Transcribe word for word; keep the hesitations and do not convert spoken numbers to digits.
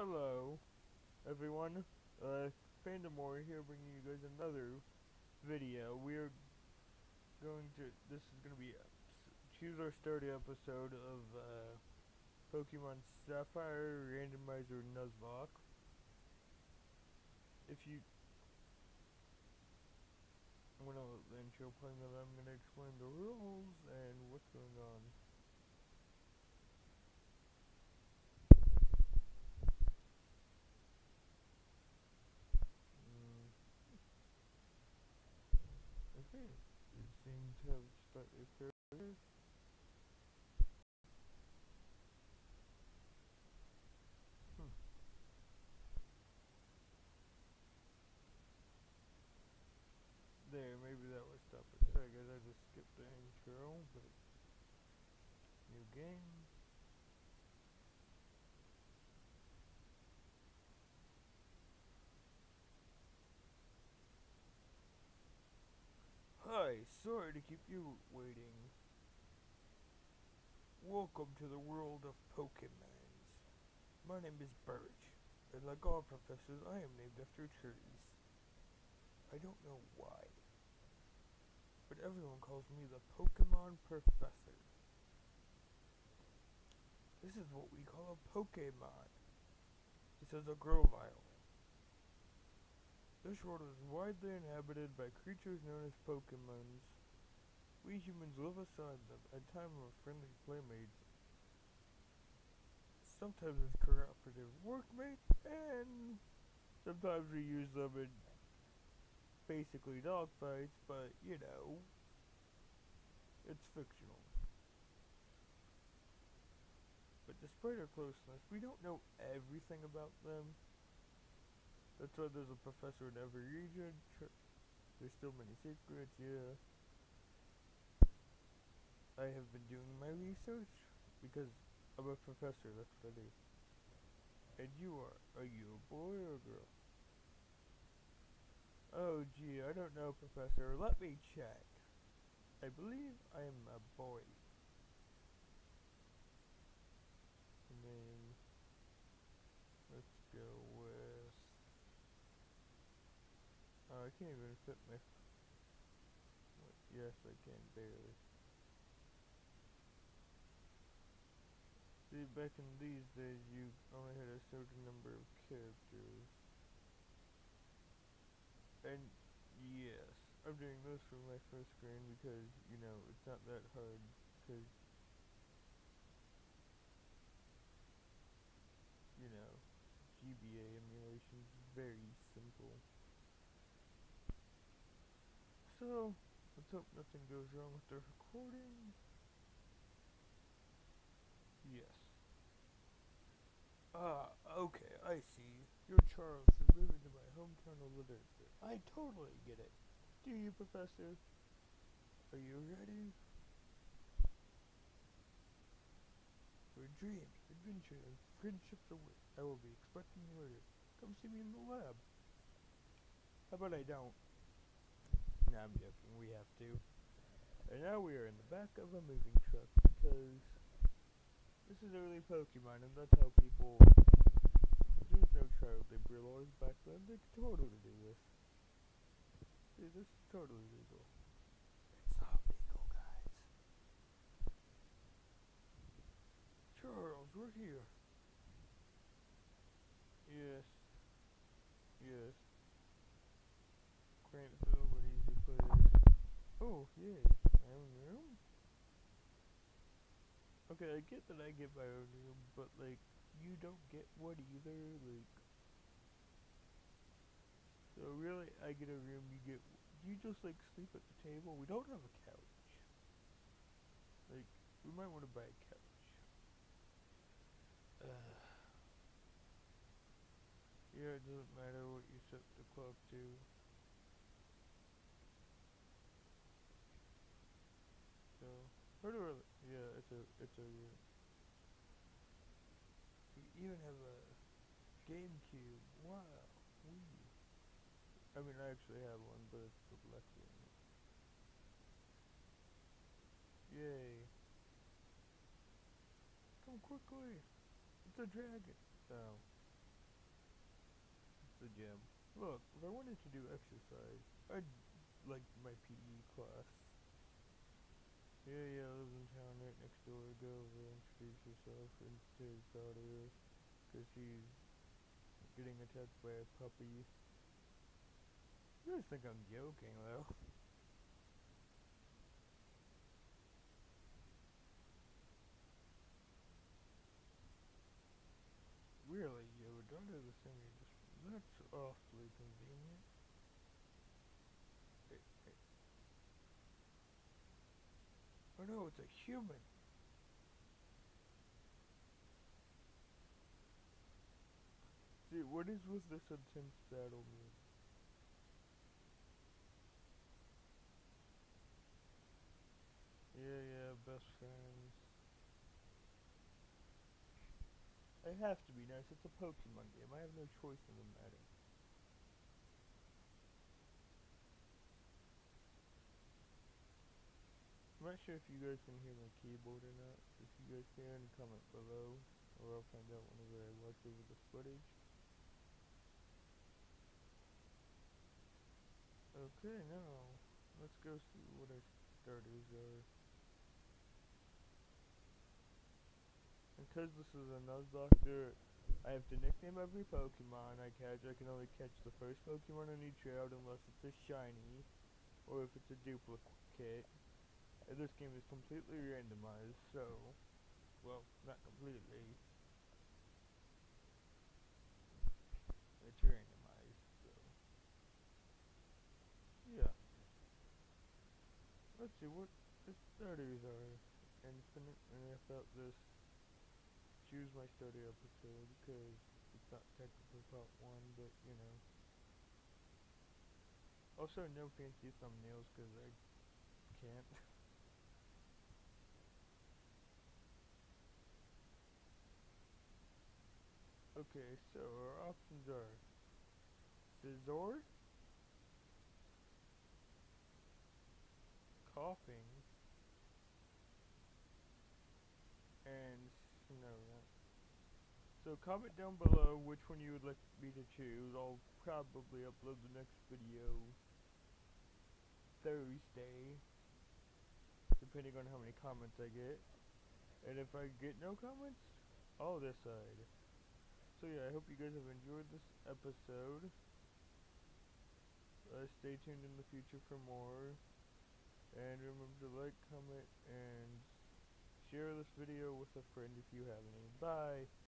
Hello, everyone. Uh, Pandemore here, bringing you guys another video. We're going to. This is going to be a, choose our starter episode of uh, Pokemon Sapphire Randomizer Nuzlocke. If you, I'm gonna let the intro play, and then I'm gonna explain the rules and what's going on. Mm, okay, it seems to have slightly further. Hmm. There, maybe that would stop it. So I guess I just skipped the intro, but new game. Hi, sorry to keep you waiting. Welcome to the world of Pokemons. My name is Birch, and like all professors, I am named after trees. I don't know why, but everyone calls me the Pokemon Professor. This is what we call a Pokemon. This is a Grovyle. This world is widely inhabited by creatures known as Pokemons. We humans live aside them at time of friendly playmates, sometimes as cooperative workmates, and sometimes we use them in basically dogfights, but you know, it's fictional. But despite our closeness, we don't know everything about them. That's why there's a professor in every region. There's still many secrets, yeah. I have been doing my research because I'm a professor, that's what I do. And you are, are you a boy or a girl? Oh gee, I don't know, Professor. Let me check. I believe I am a boy. And then let's go with. Oh, I can't even fit my. What? Yes, I can barely. See, back in these days, you only had a certain number of characters. And yes, I'm doing this for my first screen because you know it's not that hard. Because you know, G B A emulation is very simple. So let's hope nothing goes wrong with the recording. Yes. Ah, okay, I see. You're Charles, who moved into my hometown of literature. I totally get it. Do you, Professor? Are you ready? For dreams, adventure, and friendships await. I will be expecting you later. Come see me in the lab. How about I don't? Nah, I'm joking. We have to. And now we are in the back of a moving truck because this is early Pokemon, and that's how people. There was no child labor laws back then. They could totally do this. See, this is totally legal. It's not legal, guys. Charles, we're here. Yes. Yes. Crampville, but easy place. Oh, yay. My own room? Okay, I get that I get my own room, but, like, you don't get one either, like... So really, I get a room, you get... You just, like, sleep at the table? We don't have a couch. Like, we might want to buy a couch. Uh, yeah, it doesn't matter what you set the clock to. So, where do I... Yeah, it's a... It's a room. We even have a GameCube. Wow. Wii. I mean, I actually have one, but it's the black one. Yay. Come quickly. It's a dragon. Oh. the gym. Look, if I wanted to do exercise, I'd like my P E class. Yeah, yeah, lives in town right next door. Go over, introduce yourself, and to his daughter, because he's getting attacked by a puppy. You guys think I'm joking, though. Really, your daughter the same age as me? That's awfully convenient. Hey, hey. Oh no, it's a human! See, what is with this intense battle music? Yeah, yeah, best friends. I have to be nice, it's a Pokemon game. I have no choice in the matter. I'm not sure if you guys can hear my keyboard or not. If you guys can, comment below, or I'll find out whenever I watch over this footage. Okay, now, let's go see what our starters are. Because this is a Nuzlocke, I have to nickname every Pokemon I catch. I can only catch the first Pokemon on each route unless it's a shiny, or if it's a duplicate. And this game is completely randomized, so, well, not completely. It's randomized, so, yeah. Let's see what the starters are. Infinite, and I thought this choose my starter episode, because it's not technically part one, but, you know. Also, no fancy thumbnails, because I can't. Okay, so our options are Scizor, Coughing, and Snorunt. So comment down below which one you would like me to choose. I'll probably upload the next video Thursday, depending on how many comments I get. And if I get no comments, I'll decide. So yeah, I hope you guys have enjoyed this episode. Uh, stay tuned in the future for more. And remember to like, comment, and share this video with a friend if you have any. Bye!